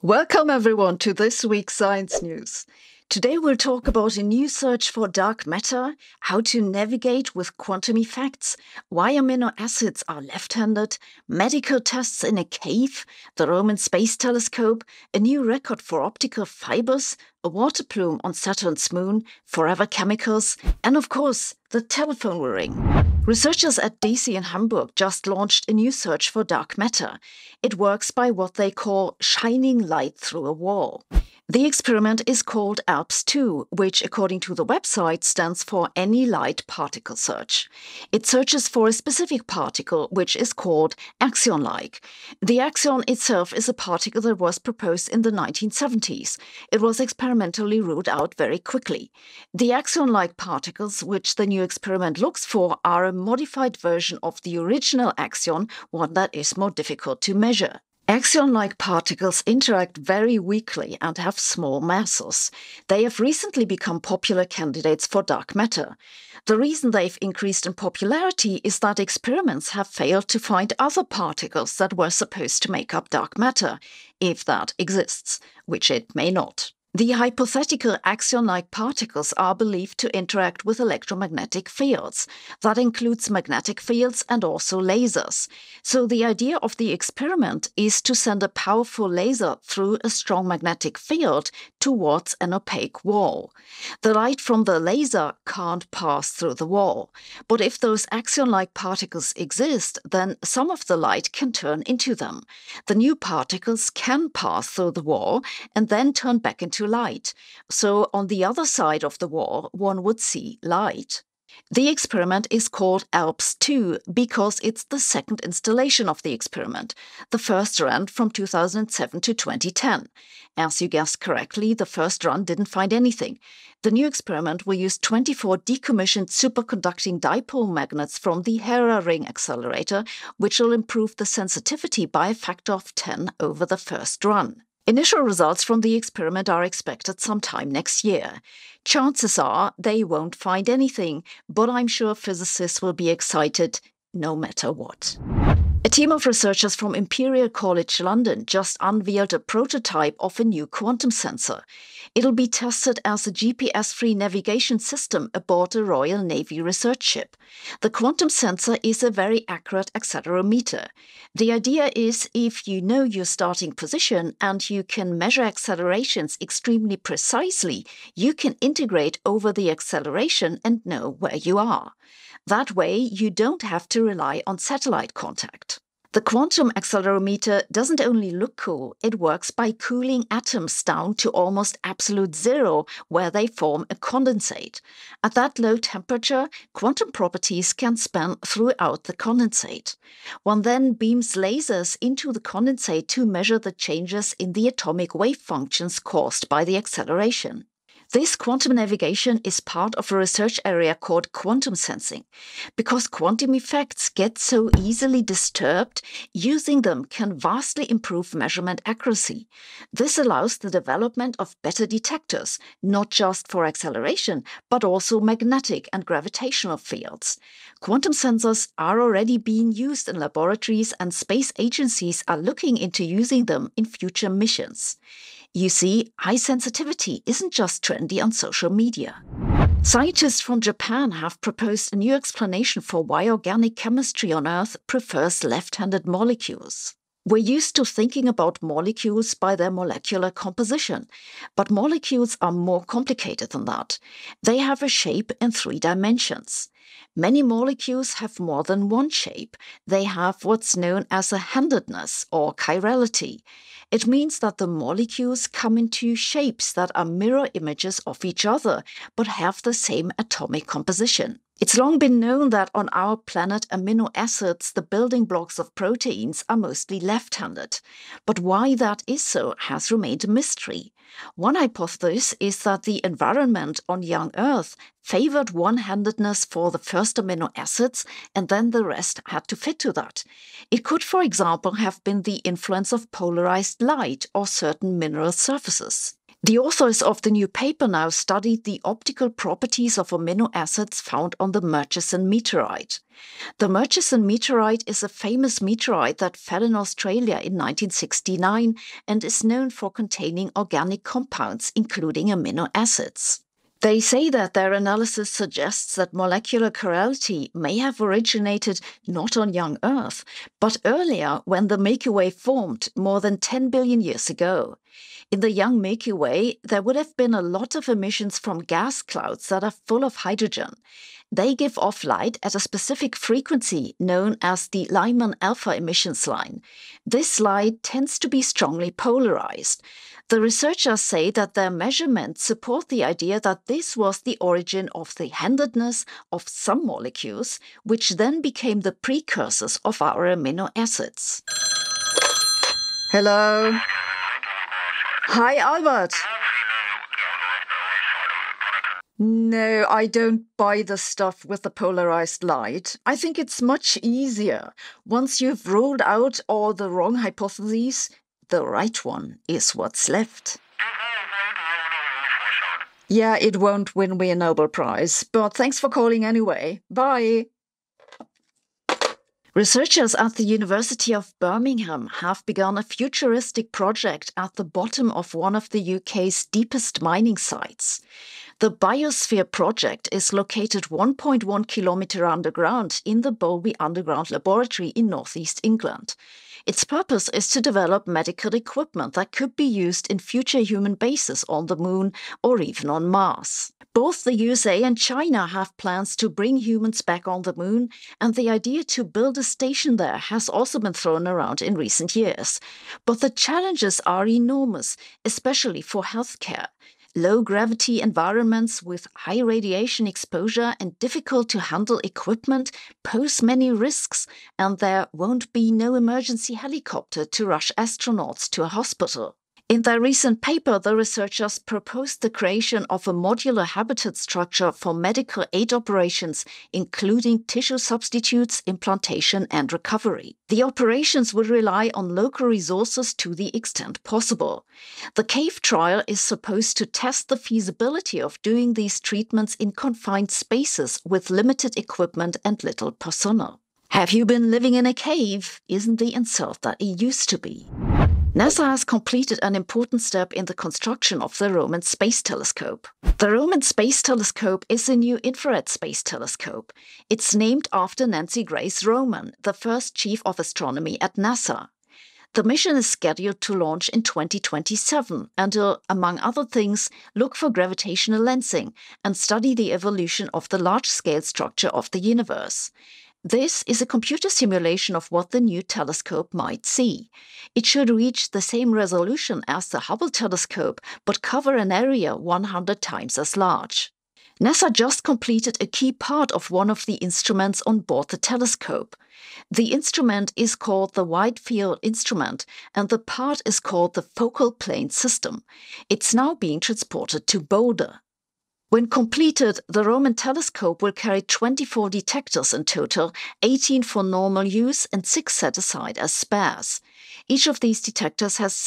Welcome everyone to this week's Science News. Today we'll talk about a new search for dark matter, how to navigate with quantum effects, why amino acids are left-handed, medical tests in a cave, the Roman Space Telescope, a new record for optical fibers, a water plume on Saturn's moon, forever chemicals, and of course, the telephone will ring. Researchers at DC in Hamburg just launched a new search for dark matter. It works by what they call shining light through a wall. The experiment is called ALPS-2, which, according to the website, stands for Any Light Particle Search. It searches for a specific particle, which is called axion-like. The axion itself is a particle that was proposed in the 1970s. It was experimentally ruled out very quickly. The axion-like particles, which the new experiment looks for, are a modified version of the original axion, one that is more difficult to measure. Axion-like particles interact very weakly and have small masses. They have recently become popular candidates for dark matter. The reason they've increased in popularity is that experiments have failed to find other particles that were supposed to make up dark matter, if that exists, which it may not. The hypothetical axion-like particles are believed to interact with electromagnetic fields. That includes magnetic fields and also lasers. So the idea of the experiment is to send a powerful laser through a strong magnetic field towards an opaque wall. The light from the laser can't pass through the wall. But if those axion-like particles exist, then some of the light can turn into them. The new particles can pass through the wall and then turn back into light. So on the other side of the wall, one would see light. The experiment is called ALPS-2 because it's the second installation of the experiment. The first ran from 2007 to 2010. As you guessed correctly, the first run didn't find anything. The new experiment will use 24 decommissioned superconducting dipole magnets from the Hera ring accelerator, which will improve the sensitivity by a factor of 10 over the first run. Initial results from the experiment are expected sometime next year. Chances are they won't find anything, but I'm sure physicists will be excited no matter what. A team of researchers from Imperial College London just unveiled a prototype of a new quantum sensor. It'll be tested as a GPS-free navigation system aboard a Royal Navy research ship. The quantum sensor is a very accurate accelerometer. The idea is if you know your starting position and you can measure accelerations extremely precisely, you can integrate over the acceleration and know where you are. That way, you don't have to rely on satellite contact. The quantum accelerometer doesn't only look cool, it works by cooling atoms down to almost absolute zero, where they form a condensate. At that low temperature, quantum properties can span throughout the condensate. One then beams lasers into the condensate to measure the changes in the atomic wave functions caused by the acceleration. This quantum navigation is part of a research area called quantum sensing. Because quantum effects get so easily disturbed, using them can vastly improve measurement accuracy. This allows the development of better detectors, not just for acceleration, but also magnetic and gravitational fields. Quantum sensors are already being used in laboratories, and space agencies are looking into using them in future missions. You see, high sensitivity isn't just trendy on social media. Scientists from Japan have proposed a new explanation for why organic chemistry on Earth prefers left-handed molecules. We're used to thinking about molecules by their molecular composition, but molecules are more complicated than that. They have a shape in 3 dimensions. Many molecules have more than one shape. They have what's known as a handedness or chirality. It means that the molecules come into shapes that are mirror images of each other, but have the same atomic composition. It's long been known that on our planet, amino acids, the building blocks of proteins, are mostly left-handed. But why that is so has remained a mystery. One hypothesis is that the environment on young Earth favored one-handedness for the first amino acids, and then the rest had to fit to that. It could, for example, have been the influence of polarized light or certain mineral surfaces. The authors of the new paper now studied the optical properties of amino acids found on the Murchison meteorite. The Murchison meteorite is a famous meteorite that fell in Australia in 1969 and is known for containing organic compounds, including amino acids. They say that their analysis suggests that molecular chirality may have originated not on young Earth, but earlier when the Milky Way formed more than 10 billion years ago. In the young Milky Way, there would have been a lot of emissions from gas clouds that are full of hydrogen. They give off light at a specific frequency known as the Lyman alpha emissions line. This light tends to be strongly polarized. The researchers say that their measurements support the idea that this was the origin of the handedness of some molecules, which then became the precursors of our amino acids. Hello. Hi, Albert. No, I don't buy the stuff with the polarized light. I think it's much easier. Once you've ruled out all the wrong hypotheses, the right one is what's left. Yeah, it won't win me a Nobel Prize, but thanks for calling anyway. Bye. Researchers at the University of Birmingham have begun a futuristic project at the bottom of one of the UK's deepest mining sites. The Biosphere project is located 1.1 kilometre underground in the Bowlby Underground Laboratory in northeast England. Its purpose is to develop medical equipment that could be used in future human bases on the Moon or even on Mars. Both the USA and China have plans to bring humans back on the Moon, and the idea to build a station there has also been thrown around in recent years. But the challenges are enormous, especially for healthcare. Low-gravity environments with high radiation exposure and difficult-to-handle equipment pose many risks, and there won't be no emergency helicopter to rush astronauts to a hospital. In their recent paper, the researchers proposed the creation of a modular habitat structure for medical aid operations, including tissue substitutes, implantation, and recovery. The operations would rely on local resources to the extent possible. The CAVE trial is supposed to test the feasibility of doing these treatments in confined spaces with limited equipment and little personnel. Have you been living in a cave? Isn't the insult that it used to be. NASA has completed an important step in the construction of the Roman Space Telescope. The Roman Space Telescope is a new infrared space telescope. It's named after Nancy Grace Roman, the first chief of astronomy at NASA. The mission is scheduled to launch in 2027 and will, among other things, look for gravitational lensing and study the evolution of the large-scale structure of the universe. This is a computer simulation of what the new telescope might see. It should reach the same resolution as the Hubble telescope, but cover an area 100 times as large. NASA just completed a key part of one of the instruments on board the telescope. The instrument is called the Wide Field Instrument, and the part is called the Focal Plane System. It's now being transported to Boulder. When completed, the Roman telescope will carry 24 detectors in total, 18 for normal use and 6 set aside as spares. Each of these detectors has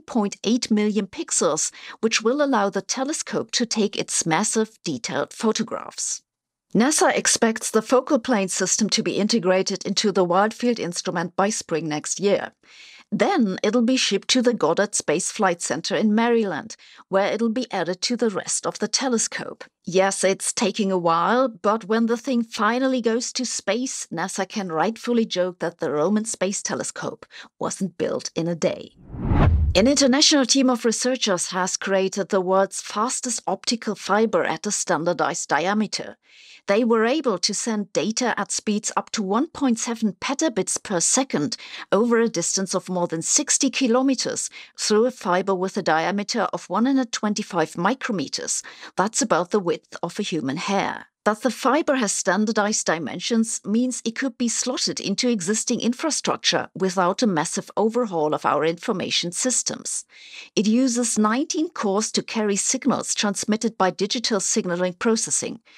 16.8 million pixels, which will allow the telescope to take its massive, detailed photographs. NASA expects the focal plane system to be integrated into the Wide Field Instrument by spring next year. Then it'll be shipped to the Goddard Space Flight Center in Maryland, where it'll be added to the rest of the telescope. Yes, it's taking a while, but when the thing finally goes to space, NASA can rightfully joke that the Roman Space Telescope wasn't built in a day. An international team of researchers has created the world's fastest optical fiber at a standardized diameter. They were able to send data at speeds up to 1.7 petabits per second over a distance of more than 60 kilometers through a fiber with a diameter of 125 micrometers. That's about the width of a human hair. That the fiber has standardized dimensions means it could be slotted into existing infrastructure without a massive overhaul of our information systems. It uses 19 cores to carry signals transmitted by digital signaling processing.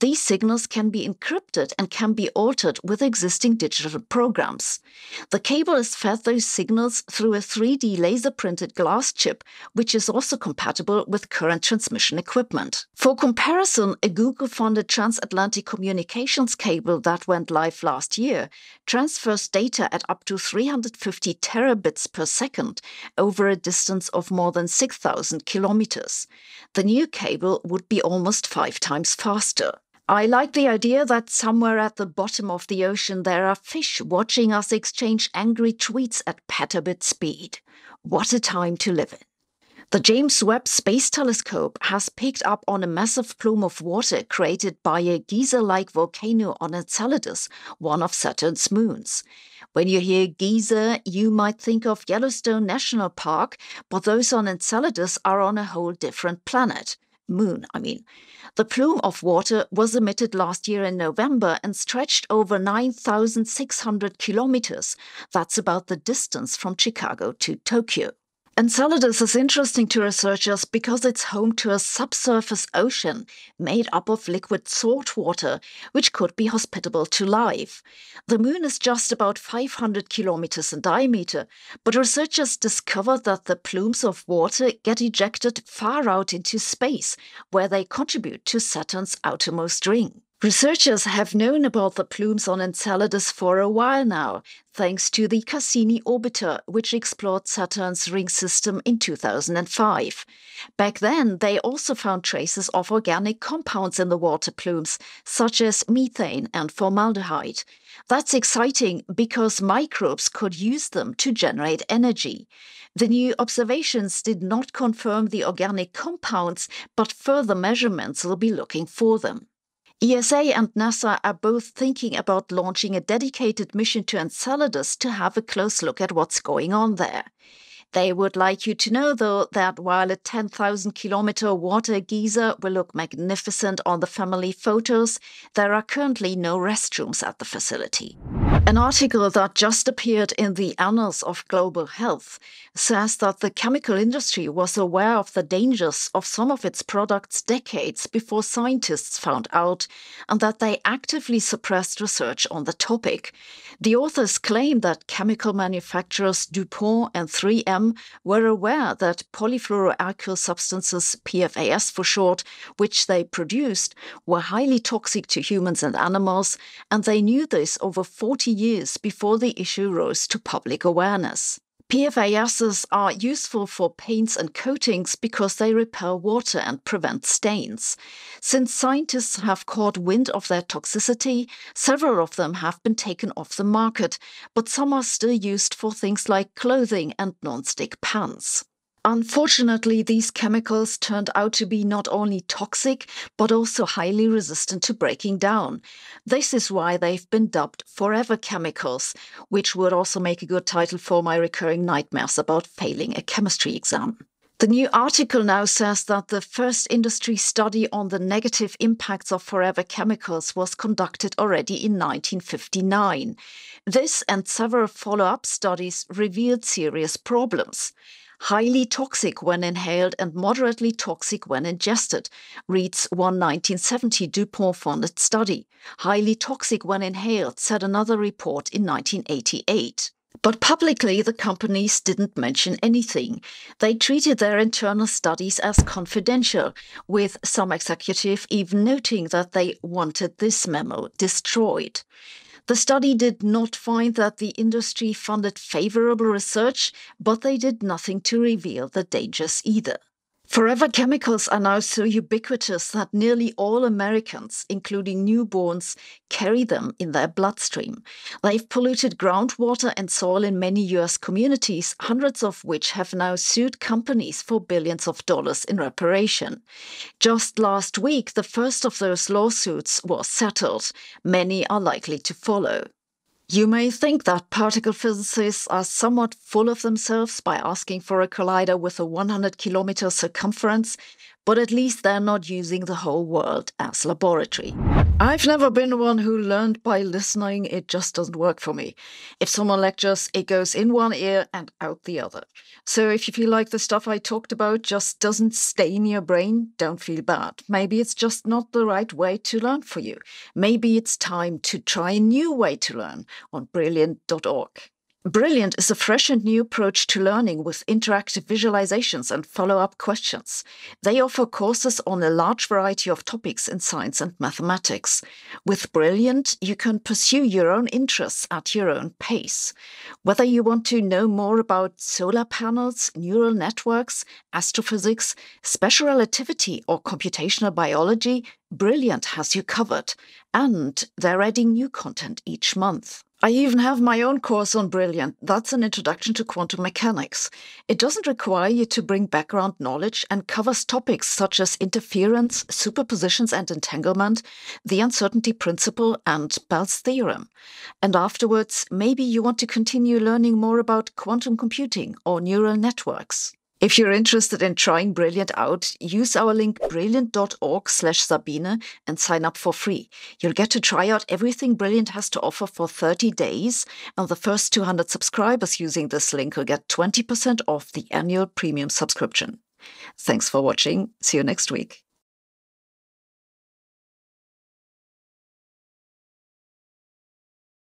These signals can be encrypted and can be altered with existing digital programs. The cable is fed those signals through a 3D laser-printed glass chip, which is also compatible with current transmission equipment. For comparison, a Google-funded transatlantic communications cable that went live last year transfers data at up to 350 terabits per second over a distance of more than 6,000 kilometers. The new cable would be almost 5 times faster. I like the idea that somewhere at the bottom of the ocean there are fish watching us exchange angry tweets at petabit speed. What a time to live in. The James Webb Space Telescope has picked up on a massive plume of water created by a geyser-like volcano on Enceladus, one of Saturn's moons. When you hear geyser, you might think of Yellowstone National Park, but those on Enceladus are on a whole different planet. Moon, I mean. The plume of water was emitted last year in November and stretched over 9,600 kilometers. That's about the distance from Chicago to Tokyo. Enceladus is interesting to researchers because it's home to a subsurface ocean made up of liquid salt water, which could be hospitable to life. The moon is just about 500 kilometers in diameter, but researchers discovered that the plumes of water get ejected far out into space, where they contribute to Saturn's outermost ring. Researchers have known about the plumes on Enceladus for a while now, thanks to the Cassini orbiter, which explored Saturn's ring system in 2005. Back then, they also found traces of organic compounds in the water plumes, such as methane and formaldehyde. That's exciting because microbes could use them to generate energy. The new observations did not confirm the organic compounds, but further measurements will be looking for them. ESA and NASA are both thinking about launching a dedicated mission to Enceladus to have a close look at what's going on there. They would like you to know, though, that while a 10,000-kilometer water geyser will look magnificent on the family photos, there are currently no restrooms at the facility. An article that just appeared in the Annals of Global Health says that the chemical industry was aware of the dangers of some of its products decades before scientists found out, and that they actively suppressed research on the topic. The authors claim that chemical manufacturers DuPont and 3M were aware that polyfluoroalkyl substances, PFAS for short, which they produced, were highly toxic to humans and animals, and they knew this over 40 years before the issue rose to public awareness. PFASs are useful for paints and coatings because they repel water and prevent stains. Since scientists have caught wind of their toxicity, several of them have been taken off the market, but some are still used for things like clothing and non-stick pans. Unfortunately, these chemicals turned out to be not only toxic, but also highly resistant to breaking down. This is why they've been dubbed forever chemicals, which would also make a good title for my recurring nightmares about failing a chemistry exam. The new article now says that the first industry study on the negative impacts of forever chemicals was conducted already in 1959. This and several follow-up studies revealed serious problems. Highly toxic when inhaled and moderately toxic when ingested, reads one 1970 DuPont-funded study. Highly toxic when inhaled, said another report in 1988. But publicly, the companies didn't mention anything. They treated their internal studies as confidential, with some executive even noting that they wanted this memo destroyed. The study did not find that the industry funded favorable research, but they did nothing to reveal the dangers either. Forever chemicals are now so ubiquitous that nearly all Americans, including newborns, carry them in their bloodstream. They've polluted groundwater and soil in many US communities, hundreds of which have now sued companies for billions of dollars in reparation. Just last week, the first of those lawsuits was settled. Many are likely to follow. You may think that particle physicists are somewhat full of themselves by asking for a collider with a 100-kilometer circumference, but at least they're not using the whole world as laboratory. I've never been one who learned by listening. It just doesn't work for me. If someone lectures, it goes in one ear and out the other. So if you feel like the stuff I talked about just doesn't stay in your brain, don't feel bad. Maybe it's just not the right way to learn for you. Maybe it's time to try a new way to learn on brilliant.org. Brilliant is a fresh and new approach to learning with interactive visualizations and follow-up questions. They offer courses on a large variety of topics in science and mathematics. With Brilliant, you can pursue your own interests at your own pace. Whether you want to know more about solar panels, neural networks, astrophysics, special relativity, or computational biology, Brilliant has you covered. And they're adding new content each month. I even have my own course on Brilliant. That's an introduction to quantum mechanics. It doesn't require you to bring background knowledge and covers topics such as interference, superpositions and entanglement, the uncertainty principle, and Bell's theorem. And afterwards, maybe you want to continue learning more about quantum computing or neural networks. If you're interested in trying Brilliant out, use our link brilliant.org/Sabine and sign up for free. You'll get to try out everything Brilliant has to offer for 30 days, and the first 200 subscribers using this link will get 20% off the annual premium subscription. Thanks for watching. See you next week.